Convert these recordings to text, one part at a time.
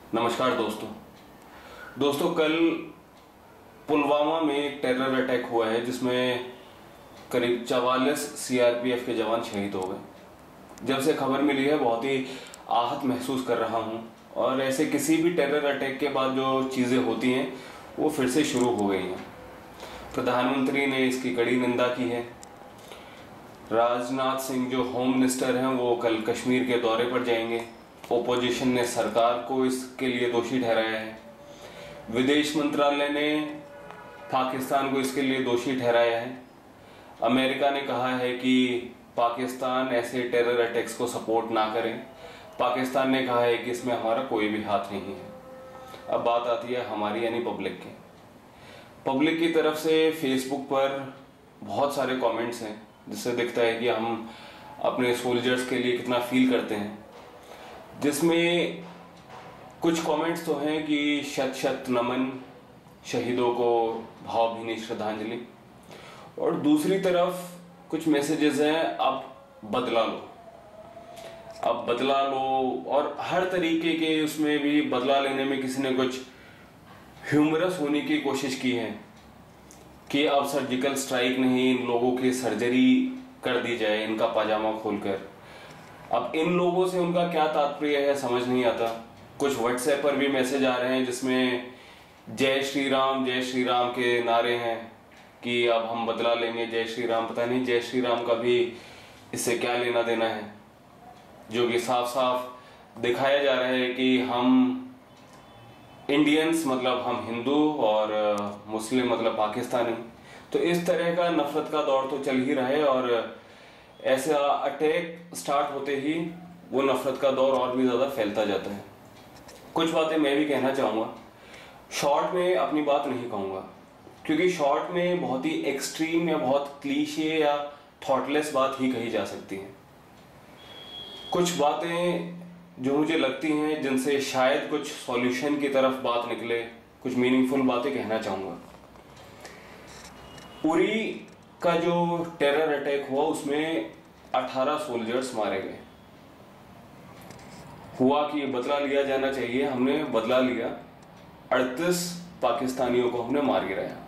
नमस्कार दोस्तों कल पुलवामा में एक टेरर अटैक हुआ है जिसमें करीब 44 CRPF के जवान शहीद हो गए। जब से खबर मिली है बहुत ही आहत महसूस कर रहा हूं और ऐसे किसी भी टेरर अटैक के बाद जो चीज़ें होती हैं वो फिर से शुरू हो गई हैं। प्रधानमंत्री ने इसकी कड़ी निंदा की है। राजनाथ सिंह जो होम मिनिस्टर हैं वो कल कश्मीर के दौरे पर जाएंगे। ओपोजिशन ने सरकार को इसके लिए दोषी ठहराया है। विदेश मंत्रालय ने पाकिस्तान को इसके लिए दोषी ठहराया है। अमेरिका ने कहा है कि पाकिस्तान ऐसे टेरर अटैक्स को सपोर्ट ना करे। पाकिस्तान ने कहा है कि इसमें हमारा कोई भी हाथ नहीं है। अब बात आती है हमारी यानी पब्लिक की तरफ से फेसबुक पर बहुत सारे कमेंट्स हैं जिससे दिखता है कि हम अपने सोल्जर्स के लिए कितना फील करते हैं। जिसमें कुछ कमेंट्स तो हैं कि शत शत नमन, शहीदों को भावभीनी श्रद्धांजलि, और दूसरी तरफ कुछ मैसेजेस हैं अब बदला लो और हर तरीके के उसमें भी बदला लेने में किसी ने कुछ ह्यूमरस होने की कोशिश की है कि अब सर्जिकल स्ट्राइक नहीं, इन लोगों की सर्जरी कर दी जाए इनका पाजामा खोलकर। अब इन लोगों से उनका क्या तात्पर्य है समझ नहीं आता। कुछ व्हाट्सएप पर भी मैसेज आ रहे हैं जिसमें जय श्री राम के नारे हैं कि अब हम बदला लेंगे, जय श्री राम। पता नहीं जय श्री राम का भी इससे क्या लेना देना है, जो कि साफ साफ दिखाया जा रहा है कि हम इंडियंस मतलब हम हिंदू और मुस्लिम मतलब पाकिस्तानी। तो इस तरह का नफरत का दौर तो चल ही रहा है और ऐसा अटैक स्टार्ट होते ही वो नफरत का दौर और भी ज्यादा फैलता जाता है। कुछ बातें मैं भी कहना चाहूंगा। शॉर्ट में अपनी बात नहीं कहूंगा क्योंकि शॉर्ट में बहुत ही एक्सट्रीम या बहुत क्लीशे या थॉटलेस बात ही कही जा सकती है। कुछ बातें जो मुझे लगती हैं जिनसे शायद कुछ सॉल्यूशन की तरफ बात निकले, कुछ मीनिंगफुल बातें कहना चाहूंगा। उरी का जो टेरर अटैक हुआ उसमें 18 सोल्जर्स मारे गए। हुआ कि बदला लिया जाना चाहिए, हमने बदला लिया। 38 पाकिस्तानियों को हमने मार गिराया।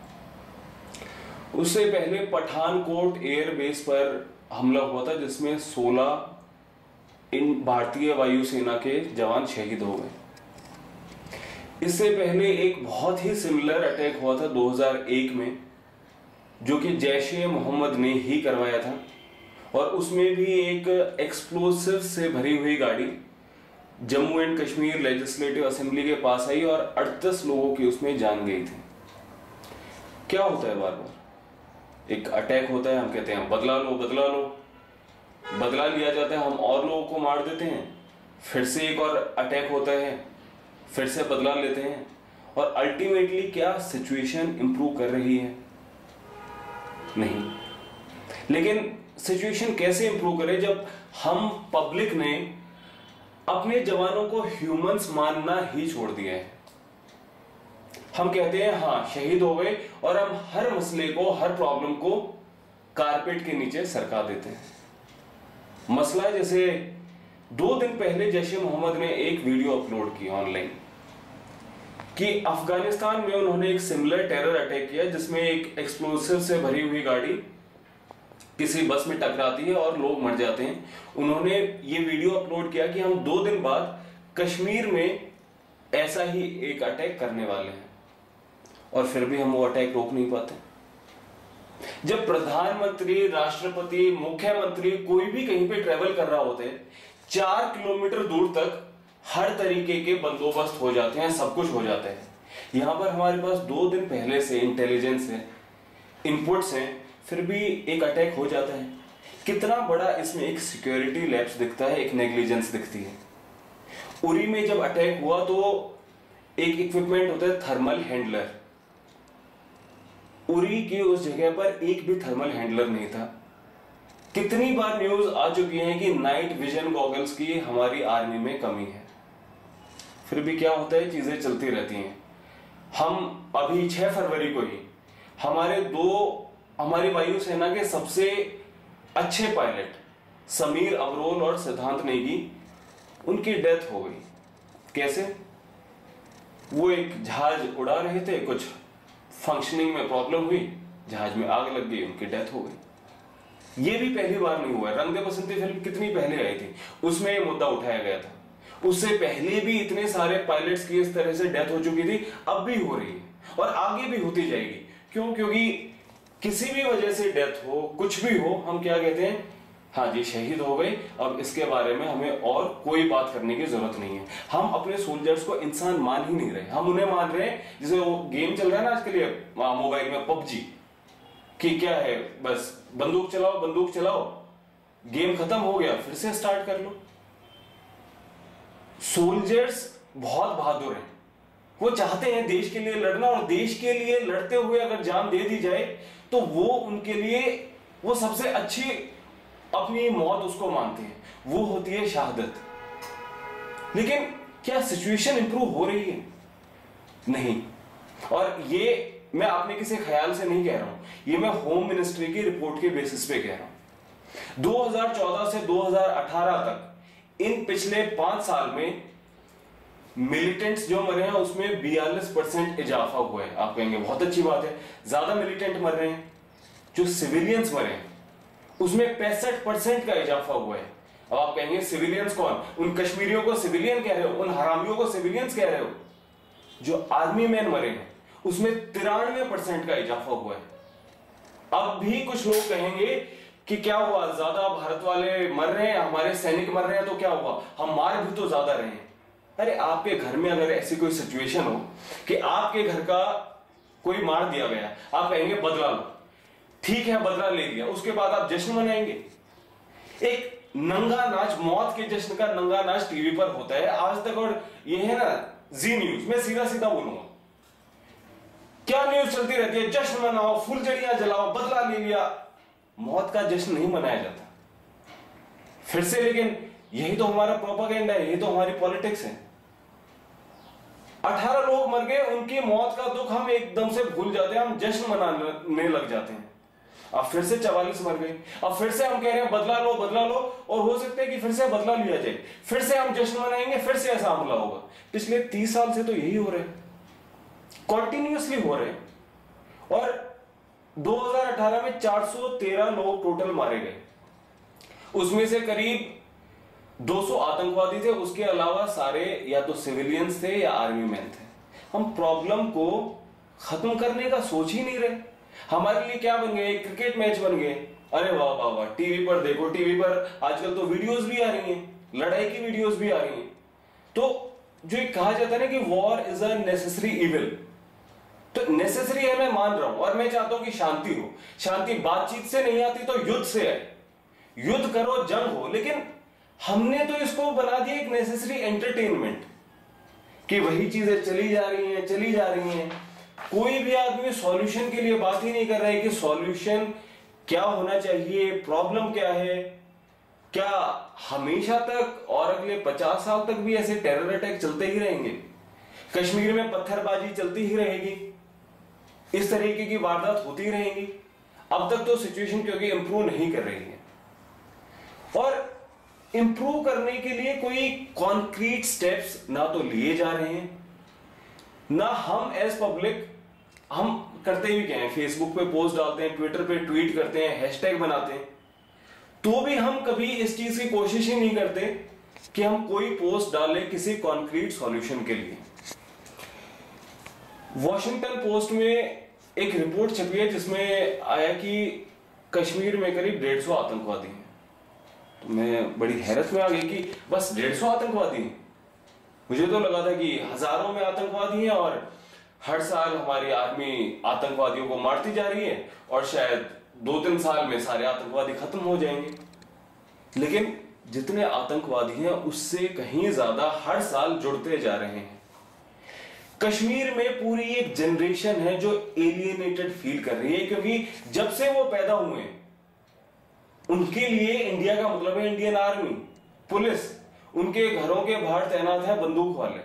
उससे पहले पठानकोट एयरबेस पर हमला हुआ था जिसमें 16 इन भारतीय वायुसेना के जवान शहीद हो गए। इससे पहले एक बहुत ही सिमिलर अटैक हुआ था 2001 में जो कि जैश-ए-मोहम्मद ने ही करवाया था और उसमें भी एक एक्सप्लोसिव से भरी हुई गाड़ी Jammu and Kashmir legislative assembly के पास आई और 38 लोगों की उसमें जान गई थी। क्या होता है बार बार एक अटैक होता है, हम कहते हैं बदला लो, बदला लिया जाता है, हम और लोगों को मार देते हैं, फिर से एक और अटैक होता है, फिर से बदला लेते हैं और अल्टीमेटली क्या सिचुएशन इंप्रूव कर रही है? नहीं। लेकिन सिचुएशन कैसे इंप्रूव करे जब हम पब्लिक ने अपने जवानों को ह्यूमंस मानना ही छोड़ दिया है। हम कहते हैं हाँ शहीद हो गए और हम हर मसले को, हर प्रॉब्लम को कारपेट के नीचे सरका देते हैं। मसला जैसे 2 दिन पहले जैश-ए-मोहम्मद ने एक वीडियो अपलोड की ऑनलाइन कि अफगानिस्तान में उन्होंने एक सिमिलर टेरर अटैक किया जिसमें एक एक्सप्लोसिव से भरी हुई गाड़ी किसी बस में टकराती है और लोग मर जाते हैं। उन्होंने ये वीडियो अपलोड किया कि हम 2 दिन बाद कश्मीर में ऐसा ही एक अटैक करने वाले हैं और फिर भी हम वो अटैक रोक नहीं पाते। जब प्रधानमंत्री, राष्ट्रपति, मुख्यमंत्री कोई भी कहीं पे ट्रेवल कर रहा होते हैं 4 किलोमीटर दूर तक हर तरीके के बंदोबस्त हो जाते हैं, सब कुछ हो जाता है। यहां पर हमारे पास 2 दिन पहले से इंटेलिजेंस है, इनपुट्स हैं, फिर भी एक अटैक हो जाता है। कितना बड़ा इसमें एक सिक्योरिटी लैप्स दिखता है, एक नेग्लिजेंस दिखती है। उरी में जब अटैक हुआ तो एक इक्विपमेंट होता है थर्मल हैंडलर। उरी की उस जगह पर एक भी थर्मल हैंडलर नहीं था। कितनी बार न्यूज आ चुकी है कि नाइट विजन गॉगल्स की हमारी आर्मी में कमी है, फिर भी क्या होता है, चीजें चलती रहती हैं। हम अभी 6 फरवरी को ही हमारी वायुसेना के सबसे अच्छे पायलट समीर अवरोल और सिद्धांत नेगी उनकी डेथ हो गई। कैसे? वो एक जहाज उड़ा रहे थे, कुछ फंक्शनिंग में प्रॉब्लम हुई, जहाज में आग लग गई, उनकी डेथ हो गई। ये भी पहली बार नहीं हुआ। रंग दे बसंती फिल्म कितनी पहले आई थी, उसमें ये मुद्दा उठाया गया था। उससे पहले भी इतने सारे पायलट्स की इस तरह से डेथ हो चुकी थी, अब भी हो रही है और आगे भी होती जाएगी। क्यों? क्योंकि किसी भी वजह से डेथ हो, कुछ भी हो, हम क्या कहते हैं, हाँ जी शहीद हो गई, अब इसके बारे में हमें और कोई बात करने की जरूरत नहीं है। हम अपने सोल्जर्स को इंसान मान ही नहीं रहे, हम उन्हें मान रहे हैं जैसे वो गेम चल रहा है ना आजकल ये मोबाइल में पबजी, कि क्या है, बस बंदूक चलाओ, बंदूक चलाओ, गेम खत्म हो गया, फिर से स्टार्ट कर लो। सोल्जर्स बहुत बहादुर हैं, वो चाहते हैं देश के लिए लड़ना, और देश के लिए लड़ते हुए अगर जान दे दी जाए तो वो उनके लिए वो सबसे अच्छी अपनी मौत उसको मानते हैं, वो होती है शहादत। लेकिन क्या सिचुएशन इंप्रूव हो रही है? नहीं। और ये मैं अपने किसी ख्याल से नहीं कह रहा हूं, ये मैं होम मिनिस्ट्री की रिपोर्ट के बेसिस पे कह रहा हूं। 2014 से 2018 तक इन पिछले 5 साल में मिलिटेंट्स जो मरे हैं उसमें 42% इजाफा हुआ है। आप कहेंगे बहुत अच्छी बात है, ज्यादा मिलिटेंट मर रहे हैं। जो सिविलियंस मरे हैं उसमें 65% का इजाफा हुआ है। अब आप कहेंगे सिविलियंस कौन? उन कश्मीरियों को सिविलियन कह रहे हो, उन हरामियों को सिविलियंस कह रहे हो? जो आर्मी मैन मरे हैं उसमें 93% का इजाफा हुआ है। अब भी कुछ लोग कहेंगे कि क्या हुआ, ज्यादा भारत वाले मर रहे हैं, हमारे सैनिक मर रहे हैं, तो क्या हुआ, हम मार भी तो ज्यादा रहे हैं। अरे आपके घर में अगर ऐसी कोई सिचुएशन हो कि आपके घर का कोई मार दिया गया, आप कहेंगे बदला लो, ठीक है बदला ले लिया, उसके बाद आप जश्न मनाएंगे? एक नंगा नाच, मौत के जश्न का नंगा नाच टीवी पर होता है आज तक, और ये है ना जी न्यूज, मैं सीधा सीधा बोलूंगा, क्या न्यूज चलती रहती है, जश्न मनाओ, फुलझड़ियां जलाओ, बदला ले लिया। मौत का जश्न नहीं मनाया जाता फिर से, लेकिन यही तो हमारा प्रोपेगेंडा है, यही तो हमारी पॉलिटिक्स है। 18 लोग मर गए, उनकी मौत का दुख हम एकदम से भूल जाते हैं, हम जश्न मनाने लग जाते हैं। अब फिर से 44 मर गए, अब फिर से हम कह रहे हैं बदला लो बदला लो, और हो सकता है कि फिर से बदला लिया जाए, फिर से हम जश्न मनाएंगे, फिर से ऐसा हमला होगा। पिछले 30 साल से तो यही हो रहा है, कॉन्टिन्यूसली हो रहे हैं। और 2018 में 413 लोग टोटल मारे गए, उसमें से करीब 200 आतंकवादी थे, उसके अलावा सारे या तो सिविलियंस थे या आर्मी मैन थे। हम प्रॉब्लम को खत्म करने का सोच ही नहीं रहे। हमारे लिए क्या बन गए, क्रिकेट मैच बन गए। अरे वाह वाह वाह, टीवी पर देखो, टीवी पर आजकल तो वीडियोस भी आ रही हैं, लड़ाई की वीडियोस भी आ रही हैं। तो जो एक कहा जाता है ना कि war is a necessary evil, तो नेसेसरी है, मैं मान रहा हूं, और मैं चाहता हूं कि शांति हो। शांति बातचीत से नहीं आती तो युद्ध से है, युद्ध करो, जंग हो। लेकिन हमने तो इसको बना दिया एक नेसेसरी एंटरटेनमेंट, कि वही चीजें चली जा रही हैं, चली जा रही हैं। कोई भी आदमी सॉल्यूशन के लिए बात ही नहीं कर रहा है कि सॉल्यूशन क्या होना चाहिए, प्रॉब्लम क्या है। क्या हमेशा तक और अगले 50 साल तक भी ऐसे टेरर अटैक चलते ही रहेंगे? कश्मीर में पत्थरबाजी चलती ही रहेगी, इस तरीके की वारदात होती रहेंगी? अब तक तो सिचुएशन क्योंकि इंप्रूव नहीं कर रही है, और इंप्रूव करने के लिए कोई कॉन्क्रीट स्टेप्स ना तो लिए जा रहे हैं, ना हम एज पब्लिक हम करते भी क्या है, फेसबुक पे पोस्ट डालते हैं, ट्विटर पे ट्वीट करते हैं, हैशटैग बनाते हैं, तो भी हम कभी इस चीज की कोशिश ही नहीं करते कि हम कोई पोस्ट डालें किसी कॉन्क्रीट सॉल्यूशन के लिए। वॉशिंगटन पोस्ट में एक रिपोर्ट छपी है जिसमें आया कि कश्मीर में करीब 150 आतंकवादी हैं। तो मैं बड़ी हैरत में आ गई कि बस 150 आतंकवादी हैं। मुझे तो लगा था कि हजारों में आतंकवादी हैं और हर साल हमारी आर्मी आतंकवादियों को मारती जा रही है और शायद 2-3 साल में सारे आतंकवादी खत्म हो जाएंगे। लेकिन जितने आतंकवादी हैं उससे कहीं ज्यादा हर साल जुड़ते जा रहे हैं। कश्मीर में पूरी एक जनरेशन है जो एलिएनेटेड फील कर रही है, क्योंकि जब से वो पैदा हुए उनके लिए इंडिया का मतलब है इंडियन आर्मी, पुलिस, उनके घरों के बाहर तैनात है बंदूक वाले।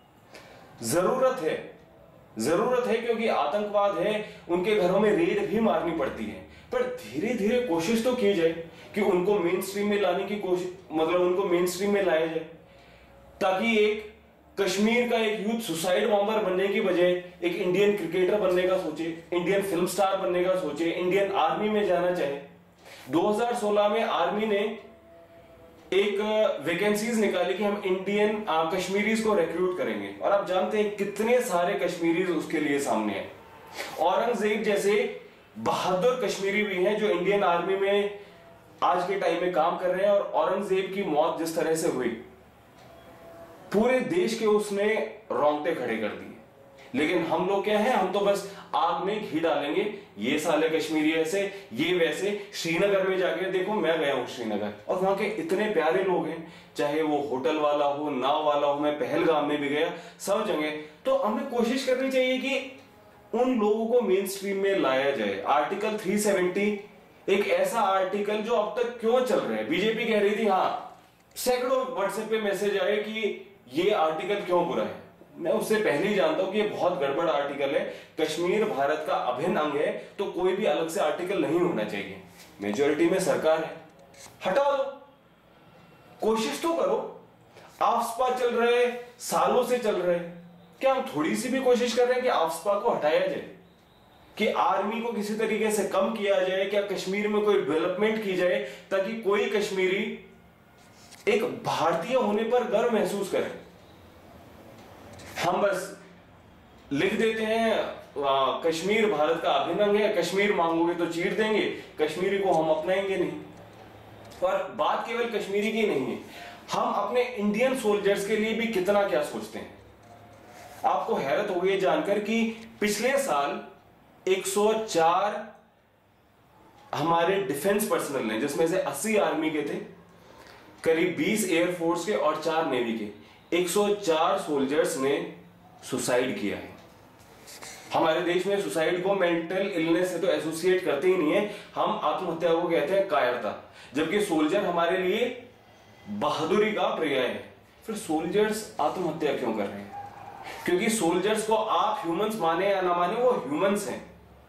जरूरत है क्योंकि आतंकवाद है, उनके घरों में रेड भी मारनी पड़ती है। पर धीरे धीरे कोशिश तो की जाए कि उनको मेन स्ट्रीम में लाने की कोशिश, मतलब उनको मेन स्ट्रीम में लाया जाए, ताकि एक कश्मीर का एक यूथ सुसाइड बॉम्बर बनने की बजाय एक इंडियन क्रिकेटर बनने का सोचे, इंडियन फिल्म स्टार बनने का सोचे, इंडियन आर्मी में जाना चाहे। 2016 में आर्मी ने एक वैकेंसीज निकाली कि हम इंडियन कश्मीरीज को रिक्रूट करेंगे, और आप जानते हैं कितने सारे कश्मीरीज उसके लिए सामने हैं। औरंगजेब जैसे बहादुर कश्मीरी भी हैं जो इंडियन आर्मी में आज के टाइम में काम कर रहे हैं, और औरंगजेब की मौत जिस तरह से हुई, पूरे देश के उसने रोंगटे खड़े कर दिए। लेकिन हम लोग क्या है, हम तो बस आग में घी डालेंगे, ये साले कश्मीरी ऐसे, ये वैसे। श्रीनगर में जाके देखो, मैं गया हूं श्रीनगर, और वहां के इतने प्यारे लोग हैं, चाहे वो होटल वाला हो, नाव वाला हो, मैं पहलगाम में भी गया, सब जगह। तो हमें कोशिश करनी चाहिए कि उन लोगों को मेन स्ट्रीम में लाया जाए। आर्टिकल 370 एक ऐसा आर्टिकल जो अब तक क्यों चल रहा है, बीजेपी कह रही थी, हाँ सैकड़ों व्हाट्सएप पे मैसेज आए कि ये आर्टिकल क्यों बुरा है। मैं उससे पहले ही जानता हूं कि ये बहुत गड़बड़ आर्टिकल है। कश्मीर भारत का अभिन्न अंग है, तो कोई भी अलग से आर्टिकल नहीं होना चाहिए। मेजॉरिटी में सरकार है, हटा दो, कोशिश तो करो। आफ्सपा चल रहे, सालों से चल रहे, क्या हम थोड़ी सी भी कोशिश कर रहे हैं कि आफ्सपा को हटाया जाए, कि आर्मी को किसी तरीके से कम किया जाए, क्या कश्मीर में कोई डेवलपमेंट की जाए ताकि कोई कश्मीरी एक भारतीय होने पर गर्व महसूस करे। हम बस लिख देते हैं कश्मीर भारत का अभिन्न अंग है, कश्मीर मांगोगे तो चीर देंगे, कश्मीरी को हम अपनाएंगे नहीं। पर बात केवल कश्मीरी की नहीं है, हम अपने इंडियन सोल्जर्स के लिए भी कितना क्या सोचते हैं। आपको हैरत होगी जानकर कि पिछले साल 104 हमारे डिफेंस पर्सनल ने, जिसमें से 80 आर्मी के थे, करीब 20 एयरफोर्स के और 4 नेवी के, 104 सोल्जर्स ने सुसाइड किया है। हमारे देश में सुसाइड को मेंटल इलनेस से तो एसोसिएट करते ही नहीं है, हम आत्महत्या को कहते हैं कायरता, जबकि सोल्जर हमारे लिए बहादुरी का पर्याय है। फिर सोल्जर्स आत्महत्या क्यों कर रहे हैं? क्योंकि सोल्जर्स को आप ह्यूमंस माने या ना माने, वो ह्यूमंस हैं।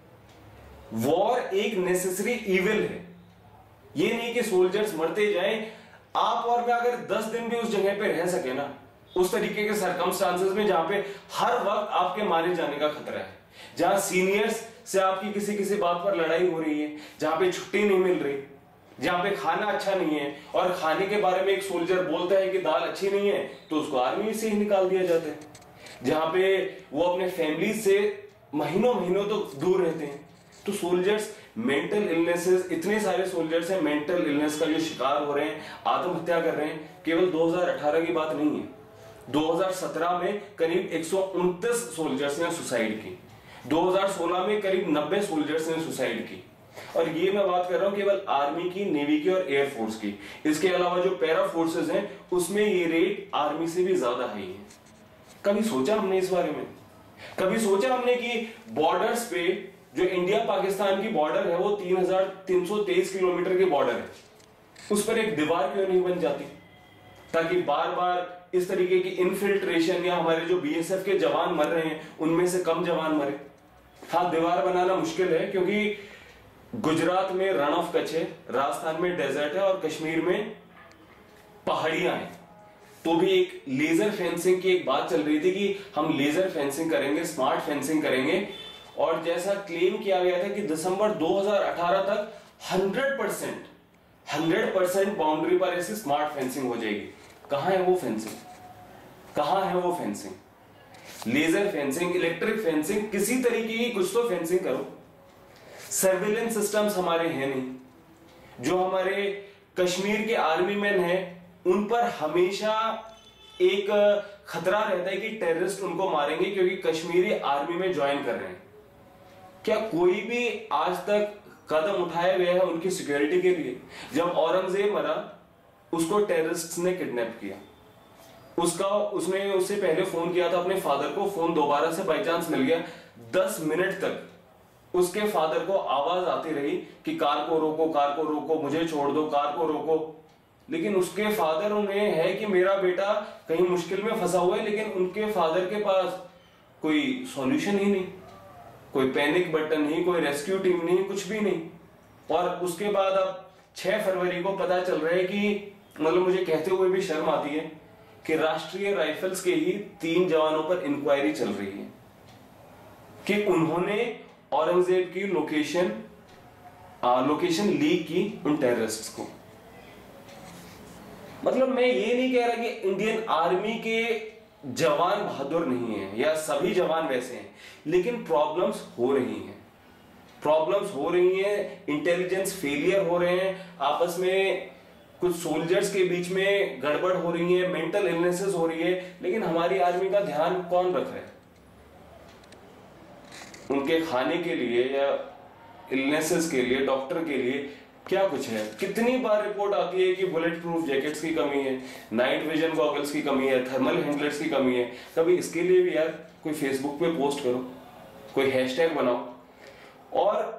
वॉर एक नेसेसरी इविल है, ये नहीं कि सोल्जर्स मरते जाएं। आप और मैं अगर 10 दिन भी उस जगह पे रह सके ना, उस तरीके के सर्कमस्टांसेस में जहां पे हर वक्त आपके मारे जाने का खतरा है, जहां सीनियर्स से आपकी किसी किसी बात पर लड़ाई हो रही है, जहां पे छुट्टी नहीं मिल रही, जहां पे खाना अच्छा नहीं है, और खाने के बारे में एक सोल्जर बोलता है कि दाल अच्छी नहीं है तो उसको आर्मी से ही निकाल दिया जाता है, जहां पे वो अपने फैमिली से महीनों महीनों तो दूर रहते हैं। तो सोल्जर्स मेंटल इलनेसेस, इतने सारे सोल्जर्स हैं मेंटल इलनेस का जो शिकार हो रहे हैं, आत्महत्या कर रहे हैं। केवल 2018 की बात नहीं है, 2017 में करीब 129 सोल्जर्स ने सुसाइड की, 2016 में करीब 90 सोल्जर्स ने सुसाइड की। और ये मैं बात कर रहा हूं केवल आर्मी की, नेवी की और एयरफोर्स की। इसके अलावा जो पैरा फोर्सेस हैं उसमें ये रेट आर्मी से भी ज्यादा हाई है। कभी सोचा हमने इस बारे में? कभी सोचा हमने कि बॉर्डर्स पे जो इंडिया पाकिस्तान की बॉर्डर है वो 3323 किलोमीटर की बॉर्डर है, उस पर एक दीवार क्यों नहीं बन जाती, ताकि बार बार इस तरीके की इनफिल्ट्रेशन, या हमारे जो बीएसएफ के जवान मर रहे हैं उनमें से कम जवान मरे। हाँ, दीवार बनाना मुश्किल है क्योंकि गुजरात में रण ऑफ कच्छ है, राजस्थान में डेजर्ट है और कश्मीर में पहाड़ियां हैं। तो भी एक लेजर फेंसिंग की एक बात चल रही थी कि हम लेजर फेंसिंग करेंगे, स्मार्ट फेंसिंग करेंगे, और जैसा क्लेम किया गया था कि दिसंबर 2018 तक 100% बाउंड्री पर ऐसी स्मार्ट फेंसिंग हो जाएगी। कहां है वो फेंसिंग? कहां है वो fencing? Laser fencing, electric fencing, किसी तरीके की कुछ तो फेंसिंग करो। सर्विलेंस सिस्टम्स हमारे हैं नहीं। जो हमारे कश्मीर के आर्मी मैन हैं उन पर हमेशा एक खतरा रहता है कि टेररिस्ट उनको मारेंगे क्योंकि कश्मीरी आर्मी में ज्वाइन कर रहे हैं। क्या कोई भी आज तक कदम उठाया गया है उनकी सिक्योरिटी के लिए? जब औरंगजेब मरा उसको टेररिस्ट्स ने किडनैप किया, उसने उससे पहले फोन किया था अपने फादर को, फोन दोबारा से बाई चांस मिल गया। 10 मिनट तक उसके फादर को आवाज आती रही कि कार को रोको, कार को रोको, मुझे छोड़ दो, कार को रोको। लेकिन उसके फादर उन्हें है कि मेरा बेटा कहीं मुश्किल में फंसा हुआ है, लेकिन उनके फादर के पास कोई सॉल्यूशन ही नहीं, कोई पैनिक बटन नहीं, कोई रेस्क्यू टीम नहीं, कुछ भी नहीं। और उसके बाद अब 6 फरवरी को पता चल रहा है कि, मतलब मुझे कहते हुए भी शर्म आती है कि राष्ट्रीय राइफल्स के ही 3 जवानों पर इंक्वायरी चल रही है कि उन्होंने औरंगजेब की लोकेशन लीक की उन टेररिस्ट्स को। मतलब मैं ये नहीं कह रहा कि इंडियन आर्मी के जवान बहादुर नहीं है या सभी जवान वैसे हैं, लेकिन प्रॉब्लम्स हो रही हैं, इंटेलिजेंस फेलियर हो रहे हैं, आपस में कुछ सोल्जर्स के बीच में गड़बड़ हो रही है, मेंटल इलनेसेस हो रही है, लेकिन हमारी आर्मी का ध्यान कौन रख रहा है? उनके खाने के लिए या इलनेसेस के लिए, डॉक्टर के लिए क्या कुछ है? कितनी बार रिपोर्ट आती है कि बुलेट प्रूफ जैकेट्स की कमी है, नाइट विजन गॉगल्स की कमी है, थर्मल हैंडलर्स की कमी है। कभी इसके लिए भी यार कोई फेसबुक पे पोस्ट करो, कोई हैशटैग बनाओ। और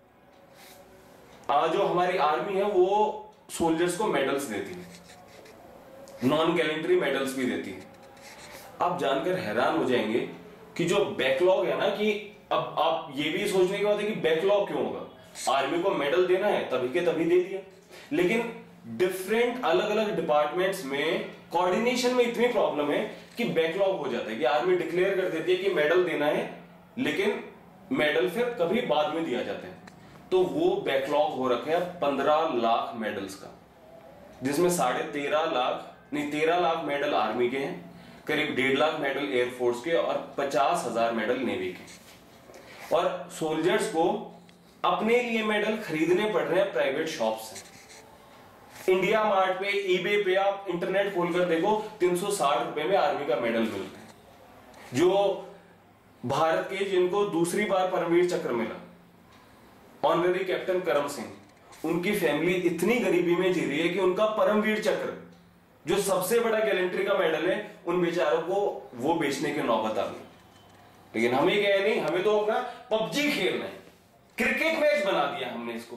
जो हमारी आर्मी है वो सोल्जर्स को मेडल्स देती है, नॉन गैलेंट्री मेडल्स भी देती है। आप जानकर हैरान हो जाएंगे कि जो बैकलॉग है ना, कि अब आप ये भी सोचने की बात है कि बैकलॉग क्यों होगा? आर्मी को मेडल देना है तभी के तभी दे दिया, लेकिन डिफरेंट अलग अलग डिपार्टमेंट्स में कोऑर्डिनेशन में इतनी प्रॉब्लम है कि बैकलॉग हो जाता है कि आर्मी डिक्लेयर कर देती है कि मेडल देना है, लेकिन मेडल फिर कभी बाद में दिया जाता है। तो वो बैकलॉग हो रखा है 15 लाख मेडल्स का, जिसमें 13.5 लाख मेडल आर्मी के हैं, करीब 1.5 लाख मेडल एयरफोर्स के और 50,000 मेडल नेवी के। और सोल्जर्स को अपने लिए मेडल खरीदने पड़ रहे हैं प्राइवेट शॉप से। इंडिया मार्ट पे, ईबे पे आप इंटरनेट खोलकर देखो, 360 रुपए में आर्मी का मेडल मिल रहा है। जो भारत के जिनको दूसरी बार परमवीर चक्र मिला, ऑनरेरी कैप्टन करम सिंह, उनकी फैमिली इतनी गरीबी में जी रही है कि उनका परमवीर चक्र, जो सबसे बड़ा गैलेंट्री का मेडल है, उन बेचारों को वो बेचने की नौबत आ गई। लेकिन हमें क्या है, नहीं, हमें तो अपना पबजी खेलना है, क्रिकेट मैच बना दिया हमने इसको।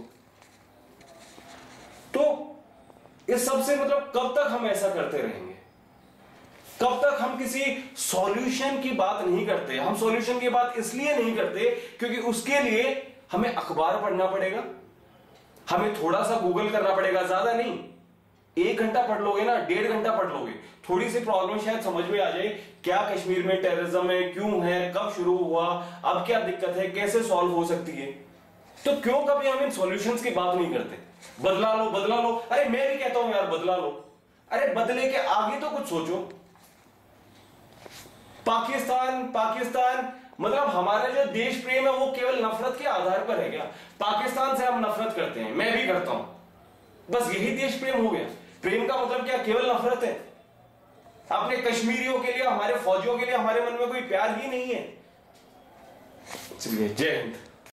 तो इस सबसे मतलब कब तक हम ऐसा करते रहेंगे? कब तक हम किसी सॉल्यूशन की बात नहीं करते? हम सॉल्यूशन की बात इसलिए नहीं करते क्योंकि उसके लिए हमें अखबार पढ़ना पड़ेगा, हमें थोड़ा सा गूगल करना पड़ेगा, ज्यादा नहीं, 1 घंटा पढ़ लोगे ना, 1.5 घंटा पढ़ लोगे, थोड़ी सी प्रॉब्लम शायद समझ में आ जाए, क्या कश्मीर में टेररिज्म है, क्यों है, कब शुरू हुआ, अब क्या दिक्कत है, कैसे सॉल्व हो सकती है। तो क्यों कभी हम इन सॉल्यूशंस की बात नहीं करते? बदला लो, अरे मैं भी कहता हूं यार बदला लो, अरे बदले के आगे तो कुछ सोचो। पाकिस्तान मतलब हमारा जो देश प्रेम है वो केवल नफरत के आधार पर है क्या? पाकिस्तान से हम नफरत करते हैं, मैं भी करता हूं, बस यही देश प्रेम हो गया? प्रेम का मतलब क्या केवल नफरत है? अपने कश्मीरियों के लिए, हमारे फौजियों के लिए हमारे मन में कोई प्यार ही नहीं है? चलिए, जय हिंद।